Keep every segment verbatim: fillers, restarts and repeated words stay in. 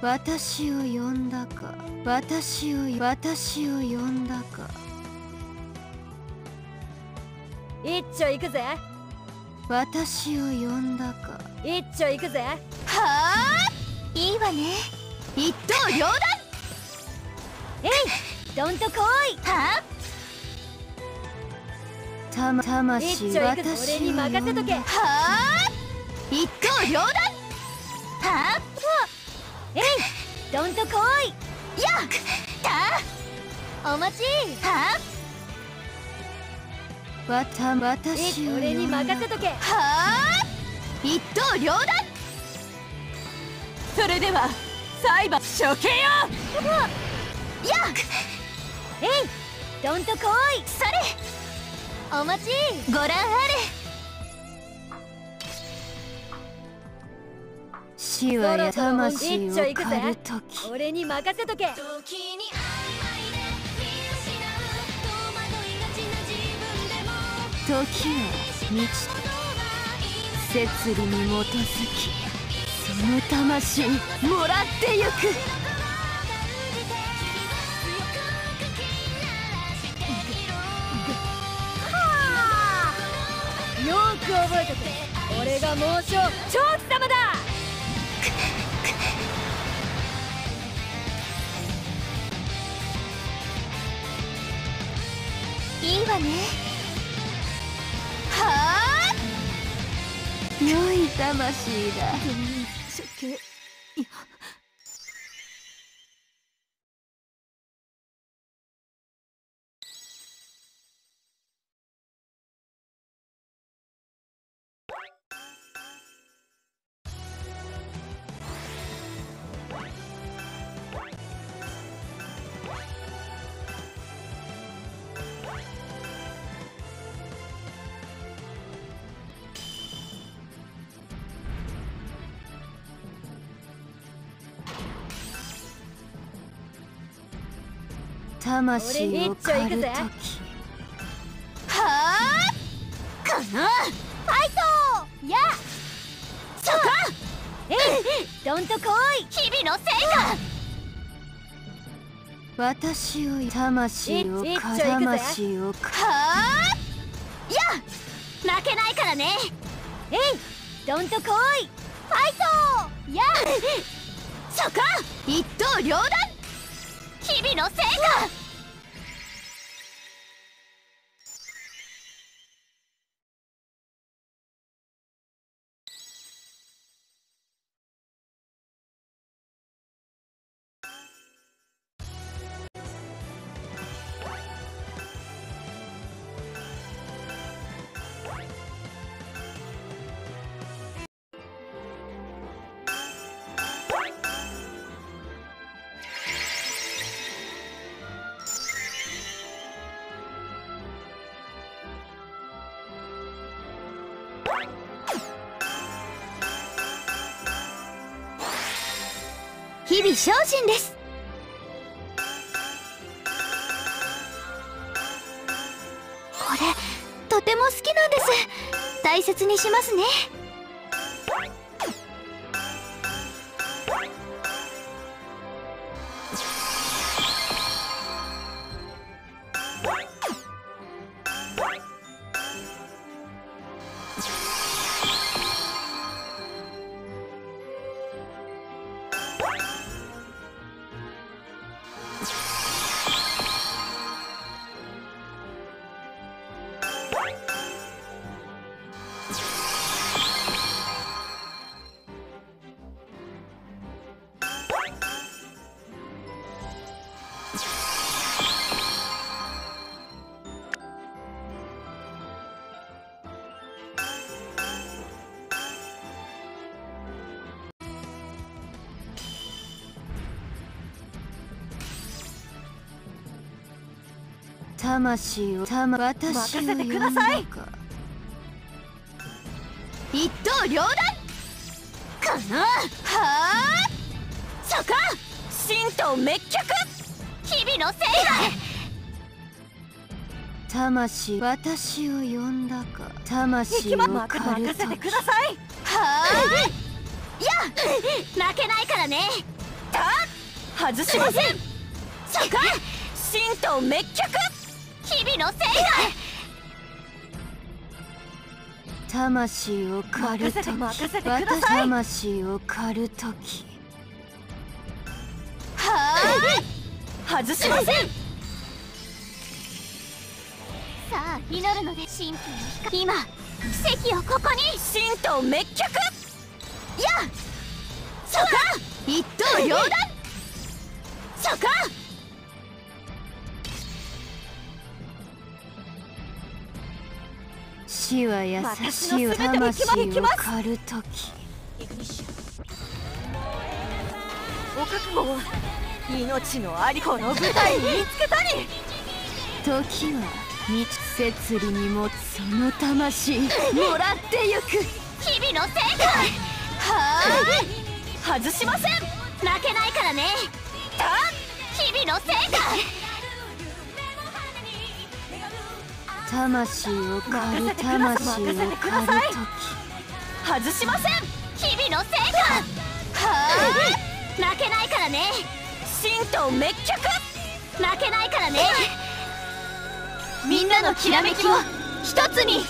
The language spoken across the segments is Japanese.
私を呼んだか。私を私を呼んだか。 一丁行くぜ。 私を呼んだか。 一丁行くぜ。 はあ、いいわね。一刀両断。 えい、どんと来い。 はあ、たま魂。 一丁行くぞ。俺に任せとけ。 はあ、一刀両断。はあ、 えい、どんと来い。 やっ、たお待ち。 はあ、わた私を俺に任せとけ。 はあ、一刀両断。それでは裁判処刑よ。やっ、 えい、どんと来い。 それ、 お待ち。 ご覧あれ。死はや魂を狩るとき。 俺に任せとけ。 時は満ち、摂理に基づきその魂もらってゆく。 よく覚えてて。俺が猛将長貴様だ。 いいわね。はあ、良い魂だ。処刑。いや、魂を狩るとき。はあ、かな。ファイトや。そこ。 えい、どんと来い。 日々の成果。私を魂をか魂をか。はあ、や、負けないからね。 えい、どんと来い。ファイトや。そこ、一刀両断。日々の成果。日々精進です。これとても好きなんです。大切にしますね。魂をたま私を任せてください。 一刀両断かな。はあ、そこ、神道滅却。日々の成果。魂、私を呼んだか。魂を狩るとき。 任せてください。 はあ、いや、負けないからね。 外しません。そか神道滅却。日々の聖火。魂を狩るとき、私魂を狩るとき。はあ、外しません。さあ祈るので神父の光。今奇跡をここに。神道滅却。やそうか一刀両断。そうか死は優しい魂を狩るとき。お覚悟を。命のありこの舞台に見つけたり。時は満ち摂理に持つその魂もらってゆく。日々の成果。はあ外しません。負けないからね。日々の成果。魂を狩る魂を狩るとき。外しません。日々の成果。はあ負けないからね。神道滅却。負けないからね。みんなのきらめきを一つに。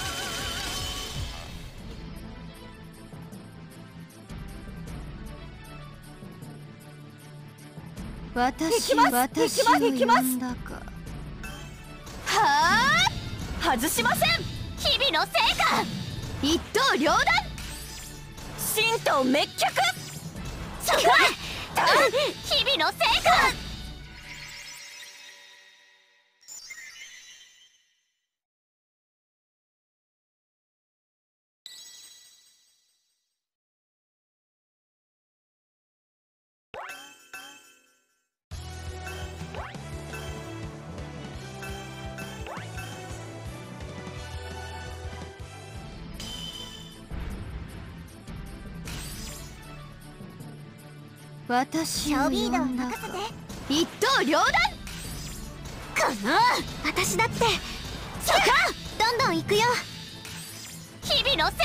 私私を呼んだか。はあ外しません。日々の成果。一刀両断。神道滅却。そこ日々の成果。私を呼んだか。一刀両断。この私だって。そかどんどん行くよ。日々の成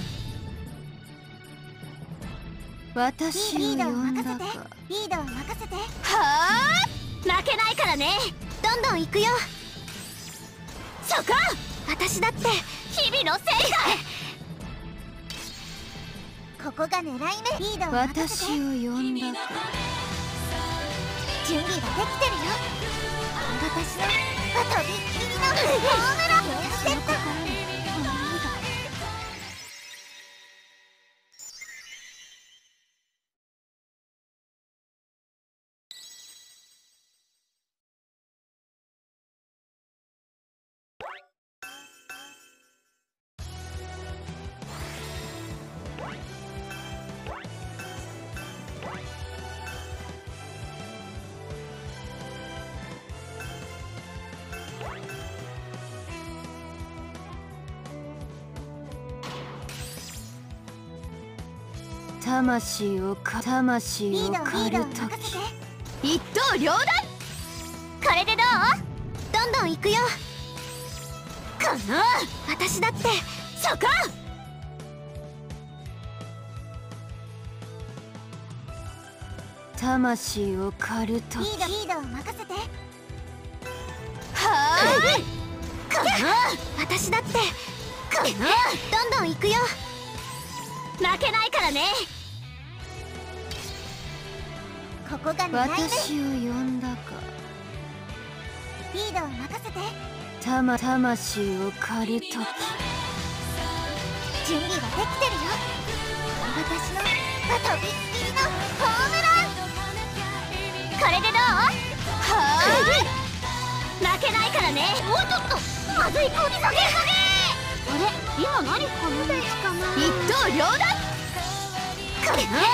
果。私を呼んだか。リードを任せて。はあ負けないからね。どんどん行くよ。そか私だって。日々の成果。ここが狙い目。リードを任せて。私を呼んだか。準備ができてるよ。私のとびっきりのホームランセット。魂をか魂を狩るとき。一刀両断。これでどう。どんどん行くよ。この私だって。そこ魂を狩るとき。リードリードを任せて。はあこの私だって。このどんどん行くよ。負けないからね。ここが狙い目。私を呼んだか。リードを任せて。たま魂を狩るとき。準備ができてるよ。私のとびっきりのホームラン。これでどう。はあ負けないからね。もうちょっとまずい。急げ急げ。あれ今何この道かな。一刀両断。これな。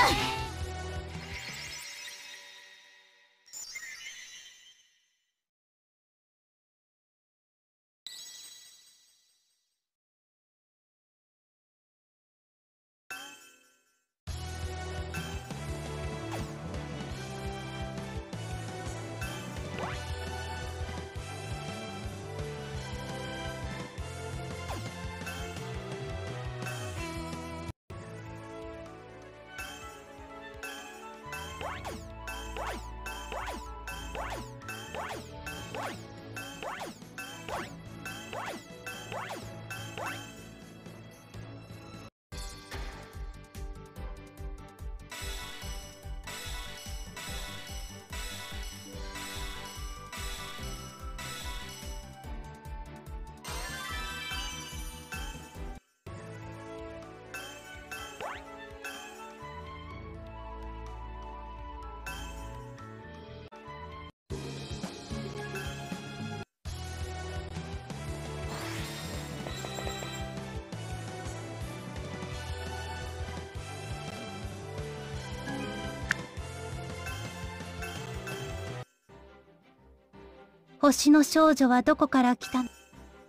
星の少女はどこから来たの？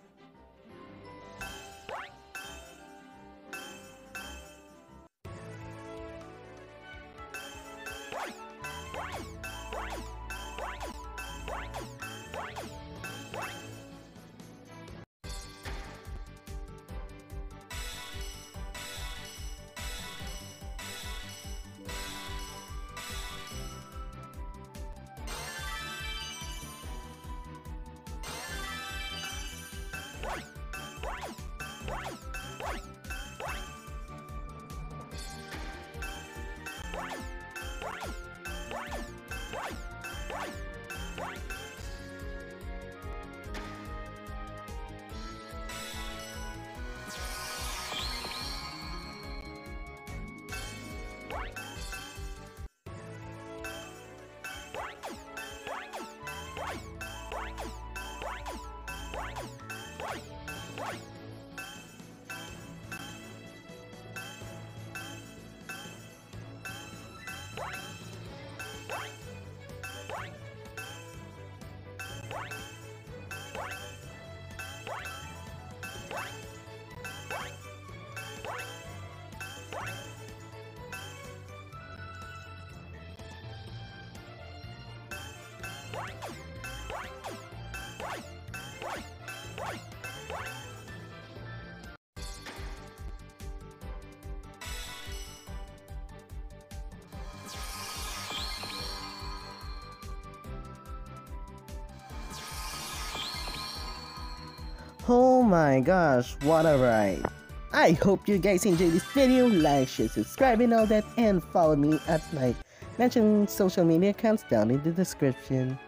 Oh my gosh, what a ride! I hope you guys enjoyed this video. Like, share, subscribe and all that, and follow me at my mentioned social media accounts down in the description.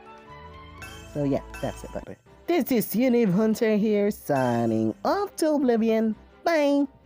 So yeah, that's it, bye bye. This is Univ Hunter here, signing off to Oblivion. Bye!